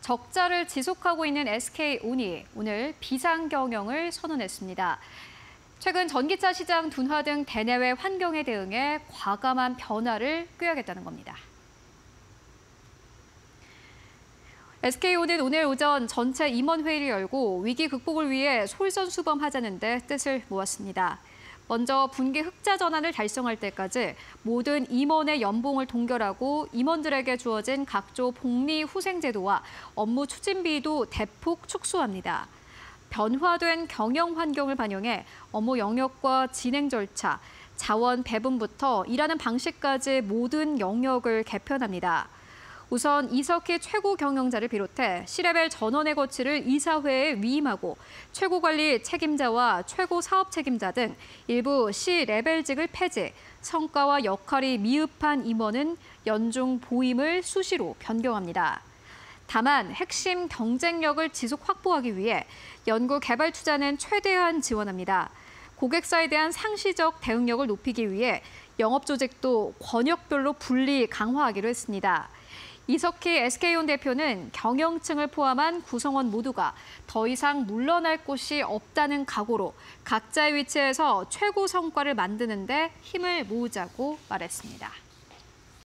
적자를 지속하고 있는 SK온이 오늘 비상경영을 선언했습니다. 최근 전기차 시장 둔화 등 대내외 환경에 대응해 과감한 변화를 꾀하겠다는 겁니다. SK온은 오늘 오전 전체 임원회의를 열고 위기 극복을 위해 솔선수범하자는 데 뜻을 모았습니다. 먼저 분기 흑자 전환을 달성할 때까지 모든 임원의 연봉을 동결하고 임원들에게 주어진 각조 복리 후생 제도와 업무 추진비도 대폭 축소합니다. 변화된 경영 환경을 반영해 업무 영역과 진행 절차, 자원 배분부터 일하는 방식까지 모든 영역을 개편합니다. 우선 이석희 최고 경영자를 비롯해 C레벨 전원의 거치를 이사회에 위임하고 최고관리 책임자와 최고 사업 책임자 등 일부 C레벨직을 폐지, 성과와 역할이 미흡한 임원은 연중 보임을 수시로 변경합니다. 다만 핵심 경쟁력을 지속 확보하기 위해 연구 개발 투자는 최대한 지원합니다. 고객사에 대한 상시적 대응력을 높이기 위해 영업 조직도 권역별로 분리 강화하기로 했습니다. 이석희 SK온 대표는 경영층을 포함한 구성원 모두가 더 이상 물러날 곳이 없다는 각오로 각자의 위치에서 최고 성과를 만드는 데 힘을 모으자고 말했습니다.